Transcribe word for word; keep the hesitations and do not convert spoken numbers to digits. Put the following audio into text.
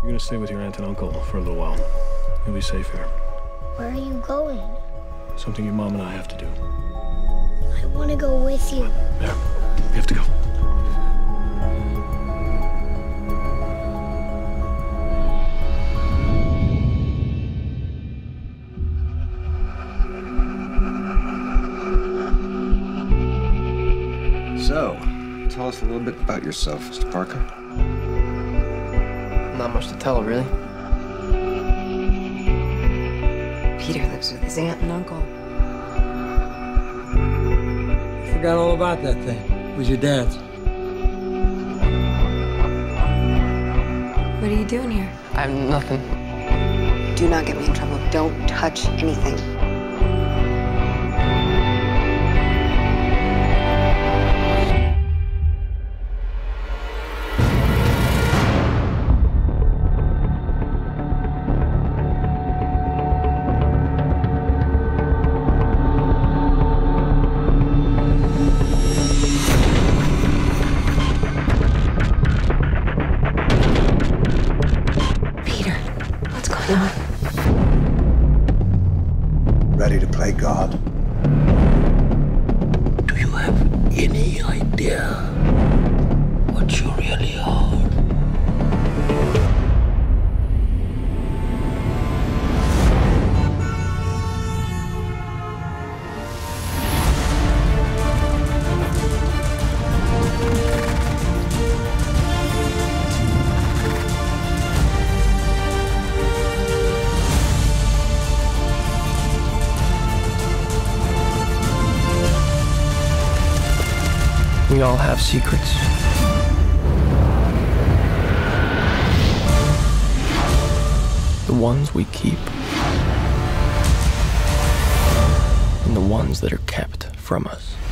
You're gonna stay with your aunt and uncle for a little while. You'll be safe here. Where are you going? Something your mom and I have to do. I want to go with you. There, you have to go. So, tell us a little bit about yourself, Mister Parker. Not much to tell, really. Peter lives with his aunt and uncle. I forgot all about that thing. It was your dad's. What are you doing here? I have nothing. Do not get me in trouble. Don't touch anything. What's going on? Ready to play God? Do you have any idea what you really are? We all have secrets. The ones we keep. And the ones that are kept from us.